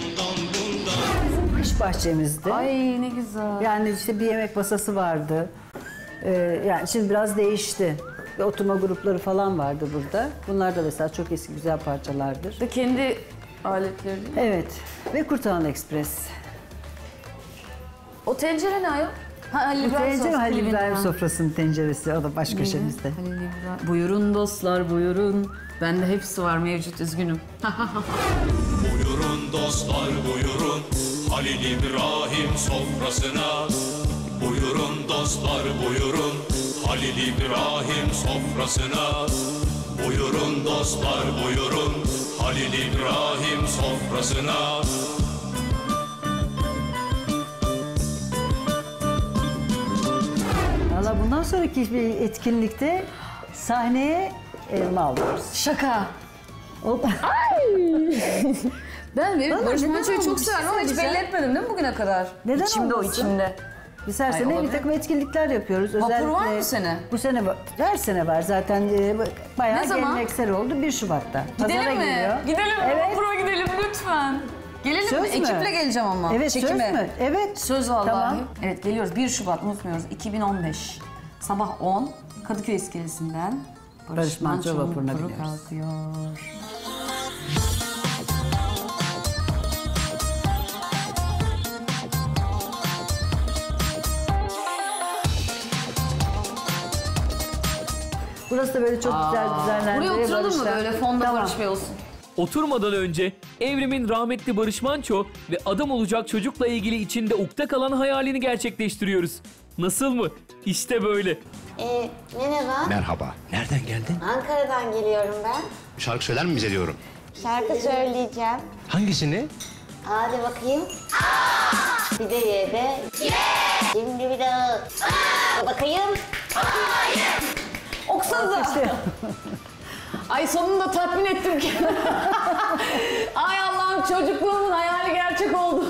bahçemizdi. Ay ne güzel. Yani işte bir yemek masası vardı. Ee, yani şimdi biraz değişti. Ve oturma grupları falan vardı burada. Bunlar da mesela çok eski güzel parçalardır. Ve kendi aletleri. Evet. Ve Kurtalan Ekspres. O tencere ne ayol? Ha, Halil Bu İbrahim tencere sofrası. Halil İbrahim Ha. sofrasının tenceresi. O da baş köşemizde. Halil İbrahim. Buyurun dostlar buyurun. Bende hepsi var mevcut, üzgünüm. Buyurun dostlar buyurun Halil İbrahim sofrasına. Buyurun dostlar buyurun Halil İbrahim sofrasına. Buyurun dostlar buyurun Halil İbrahim sofrasına. Valla bundan sonraki bir etkinlikte sahneye elma alıyoruz. Şaka. O- Ben benim Vallahi Barış neden Manço'yu çok olmamış? severim ama hiç Güzel. belli etmedim değil mi bugüne kadar? Neden İçimde o olmasın? içimde. Biz her Ay, sene bir olabilir. takım etkinlikler yapıyoruz. Vapur var mı Özellikle- bu sene? Bu sene var. Her sene var zaten. e, Bayağı Ne zaman? geleneksel oldu. bir Şubat'ta. Pazara Gidelim mi? geliyor. Gidelim mi? Evet. Vapura gidelim lütfen. Gelelim Söz mi? mü? Ekiple geleceğim ama. Evet, söz Çekime. mü? Evet. Söz vallahi. Tamam. Evet geliyoruz. bir Şubat unutmuyoruz. iki bin on beş. Sabah on. Kadıköy iskelesinden Barış Manço vapuruna vapuru biniyoruz. kalkıyor. Burası da böyle çok güzel düzenlendi. Buraya oturalım mı Barışlar. böyle fonda Tamam. Barış Bey olsun? Oturmadan önce Evrim'in rahmetli Barış Manço ve adam olacak çocukla ilgili içinde ukde kalan hayalini gerçekleştiriyoruz. Nasıl mı? İşte böyle. Ee, merhaba. Merhaba. Nereden geldin? Ankara'dan geliyorum ben. Şarkı söyler mi bize diyorum. Şarkı söyleyeceğim. Hangisini? Hadi bakayım. Bir de ye de. Şimdi bir daha. Aa! Bakayım. Oksanıza. Ay sonunda tatmin ettim ki. Ay Allah'ım çocukluğumun hayali gerçek oldu.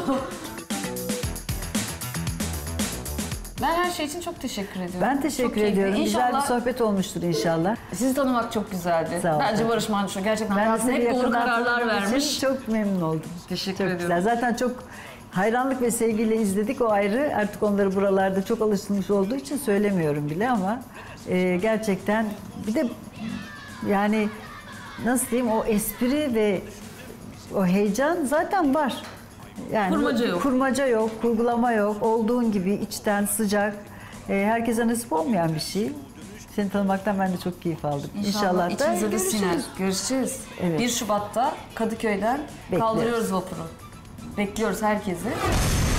Ben her şey için çok teşekkür ediyorum. Ben teşekkür Çok keyifli. ediyorum. Güzel bir İnşallah sohbet olmuştur inşallah. sizi tanımak çok güzeldi. Sağ ol. Bence Barış Manço gerçekten Ben de hayatında seni hep doğru yakından kararlar tanıdığım için vermiş. Çok memnun oldum. Teşekkür çok ediyorum. Güzel. Zaten çok hayranlık ve sevgiyle izledik, o ayrı. Artık onları buralarda çok alışılmış olduğu için söylemiyorum bile ama e, gerçekten bir de yani nasıl diyeyim, o espri ve o heyecan zaten var. Yani Kurmaca yok. Kurmaca yok, kurgulama yok. Olduğun gibi içten sıcak. E, herkese nasip olmayan bir şey. Seni tanımaktan ben de çok keyif aldım. İnşallah, da içinize de görüşürüz. siner. Görüşeceğiz. Evet. bir Şubat'ta Kadıköy'den Bekliyoruz. kaldırıyoruz vapuru. Bekliyoruz herkesi.